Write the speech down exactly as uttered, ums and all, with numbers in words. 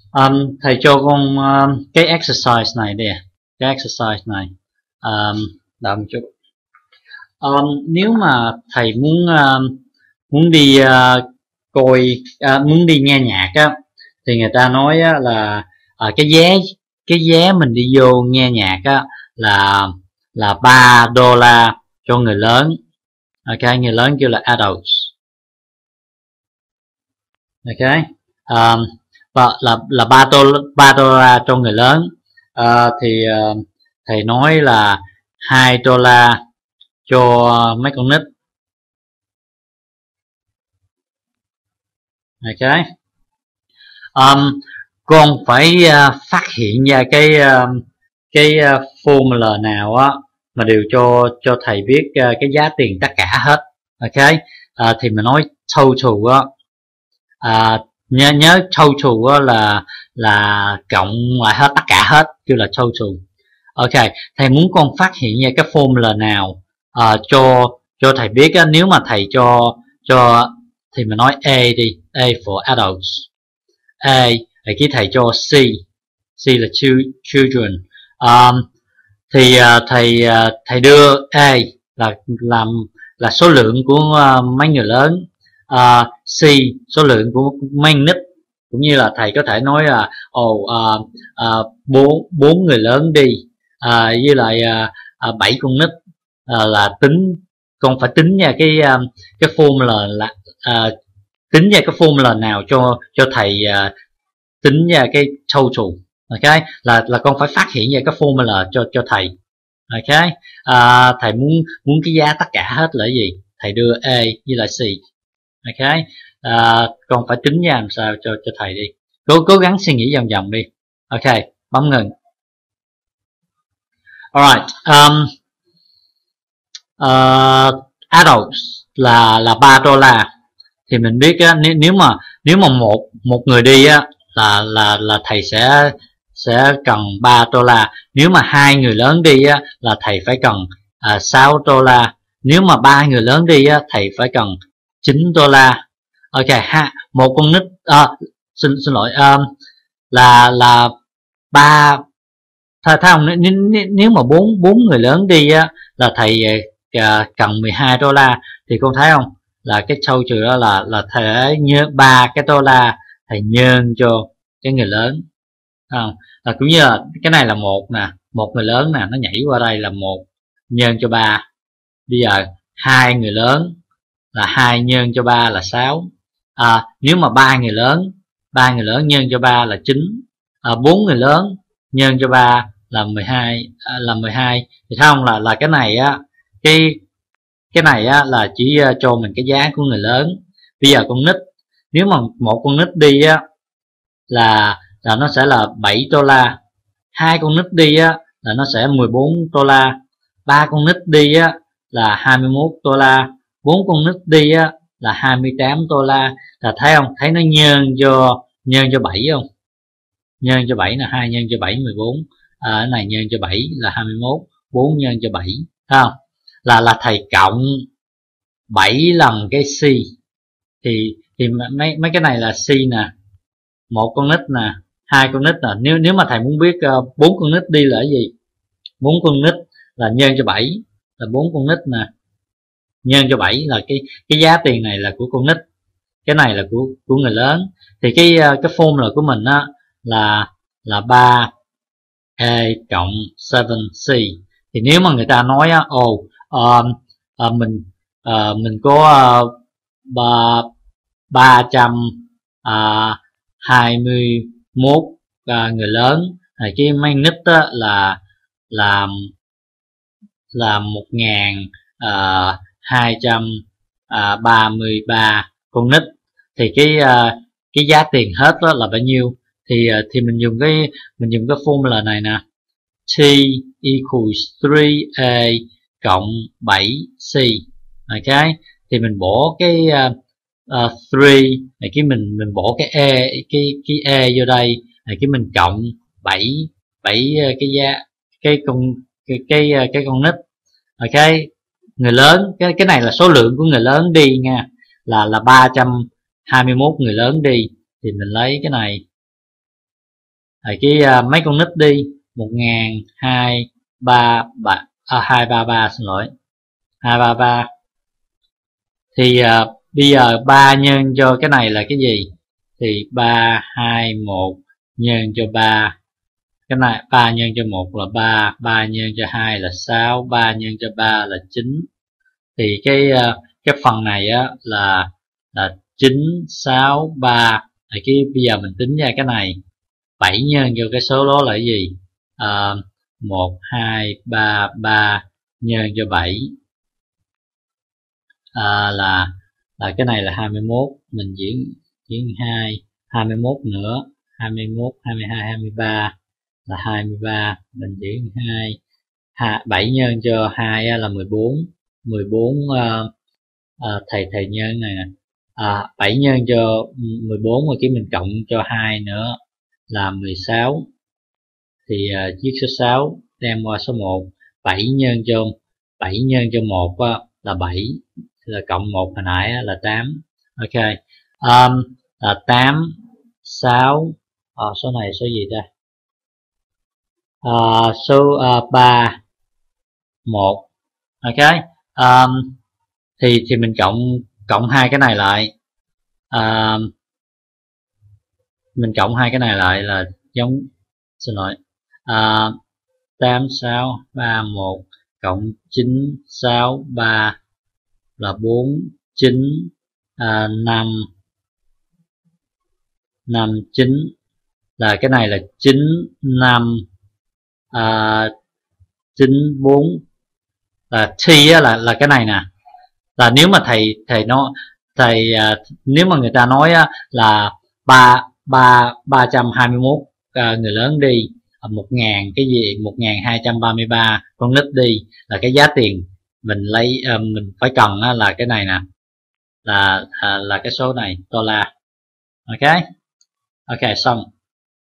Um, thầy cho con um, cái exercise này đi, cái exercise này. Um, đợi một chút. Um, nếu mà thầy muốn um, muốn đi uh, coi uh, muốn đi nghe nhạc á, thì người ta nói á, là uh, cái vé cái vé mình đi vô nghe nhạc á là là ba đô la cho người lớn. Ok, người lớn kêu là adults. Ok. Um, và là là ba đô ba đô la cho người lớn. Uh, thì uh, thầy nói là hai đô la cho mấy con nít. Ok. Um, con phải uh, phát hiện ra cái uh, cái uh, formula nào á mà đều cho cho thầy biết uh, cái giá tiền tất cả hết. Ok. Uh, thì mình nói total á. Uh, nhớ nhớ total á là là cộng lại hết tất cả hết, kêu là total. Ok, thầy muốn con phát hiện ra cái formula nào uh, cho cho thầy biết á. Nếu mà thầy cho cho thì mình nói A đi, A for adults. A thì cái thầy cho C, C là children. Um, thì uh, thầy uh, thầy đưa A là làm là số lượng của uh, mấy người lớn, uh, C số lượng của mấy nít, cũng như là thầy có thể nói là ồ uh, uh, bốn bốn người lớn đi, uh, với lại uh, uh, bảy con nít, uh, là tính con phải tính ra cái um, cái formula là uh, tính ra cái formula nào cho cho thầy uh, tính ra cái total. Ok, là là con phải phát hiện ra cái formula cho cho thầy. Ok. À, thầy muốn muốn cái giá tất cả hết là gì, thầy đưa A với lại C. Ok. À, con phải tính ra làm sao cho cho thầy đi, cố cố gắng suy nghĩ vòng vòng đi. Ok, bấm ngừng. Alright. Um, uh, adults là là ba đô la. Thì mình biết á, nếu nếu mà nếu mà một một người đi á là là là thầy sẽ sẽ cần ba đô la. Nếu mà hai người lớn đi á là thầy phải cần à, sáu đô la. Nếu mà ba người lớn đi á thầy phải cần chín đô la. Ok ha, một con nít à, xin xin lỗi, um, là là ba thấy không, nếu, nếu mà bốn bốn người lớn đi á là thầy uh, cần mười hai đô la. Thì con thấy không, là cái total đó là là thầy nhớ ba cái đô la thầy nhân cho cái người lớn. Không, là cũng như là cái này là một nè, một người lớn nè, nó nhảy qua đây là một nhân cho ba. Bây giờ hai người lớn là hai nhân cho ba là sáu. À, nếu mà ba người lớn ba người lớn nhân cho ba là chín. À, bốn người lớn nhân cho ba là mười hai, à, là mười hai. Thì thấy không, là là cái này á, cái cái này á là chỉ cho mình cái giá của người lớn. Bây giờ con nít, nếu mà một con nít đi á là là nó sẽ là bảy đô la. Hai con nít đi á là nó sẽ mười bốn đô la. Ba con nít đi á là hai mươi mốt đô la. Bốn con nít đi á là hai mươi tám đô la. Là thấy không, thấy nó nhân cho nhân cho bảy không, nhân cho bảy là hai nhân cho bảy mười bốn. À, cái này nhân cho bảy là hai mươi mốt, bốn nhân cho bảy, thấy không, là là thầy cộng bảy lần cái C. Thì thì mấy mấy cái này là C nè, một con nít nè, hai con nít nè. Nếu nếu mà thầy muốn biết bốn uh, con nít đi là cái gì, bốn con nít là nhân cho bảy, là bốn con nít nè, nhân cho bảy là cái cái giá tiền này là của con nít, cái này là của của người lớn. Thì cái uh, cái formula của mình á là là ba A cộng bảy C. Thì nếu mà người ta nói á, ồ oh, uh, uh, mình uh, mình có uh, ba trăm hai mươi mốt uh, người lớn, thì cái mấy nít á, là là là một nghìn hai trăm ba mươi ba con nít. Thì cái uh, cái giá tiền hết đó là bao nhiêu? Thì uh, thì mình dùng cái mình dùng cái formula này nè, T equals ba A cộng bảy C. Ok, thì mình bỏ cái uh, uh, ba này, cái mình mình bỏ cái e cái cái e vô đây, này cái mình cộng bảy bảy cái giá cái con cái cái cái con nít. Ok, người lớn, cái cái này là số lượng của người lớn đi nha, là là ba trăm hai mươi mốt người lớn đi. Thì mình lấy cái này rồi cái uh, mấy con nít đi một ngàn hai ba ba à, hai ba ba xin lỗi hai ba ba thì uh, bây giờ ba nhân cho cái này là cái gì? Thì ba hai một nhân cho ba, cái này ba nhân cho một là ba, ba nhân cho hai là sáu, ba nhân cho ba là chín. Thì cái uh, cái phần này á là là chín, sáu, ba. Thì cái bây giờ mình tính ra cái này bảy nhân cho cái số đó là cái gì? À, một, hai, ba, ba nhân cho bảy à, là là cái này là hai mươi mốt, mình chuyển chuyển hai, hai mươi mốt nữa, hai mươi mốt, hai mươi hai, hai mươi ba là hai mươi ba, mình chuyển hai, bảy nhân cho hai là mười bốn, mười bốn uh, uh, thầy thầy nhân này nè. À, bảy nhân cho mười bốn rồi cái mình cộng cho hai nữa là mười sáu. Thì uh, chiếc số sáu đem qua số một, bảy nhân cho bảy nhân cho một uh, là bảy, là cộng một hồi nãy uh, là tám. Ok. Um, là tám, sáu, à, số này số gì ta? Uh, số uh, ba, một. Ok. Um, thì thì mình cộng cộng hai cái này lại. Uh, mình cộng hai cái này lại là giống, xin lỗi, uh, tám, sáu, ba, một cộng chín, sáu, ba là bốn, chín, uh, năm, năm, chín là cái này là chín, năm, uh, chín, bốn là t á, là là cái này nè. Là nếu mà thầy thầy nó thầy uh, nếu mà người ta nói á, là ba ba ba trăm hai mươi mốt uh, người lớn đi, một ngàn cái gì một ngàn hai trăm ba mươi ba con nít đi, là cái giá tiền mình lấy uh, mình phải cần á, là cái này nè, là uh, là cái số này đô la. Ok. Ok xong.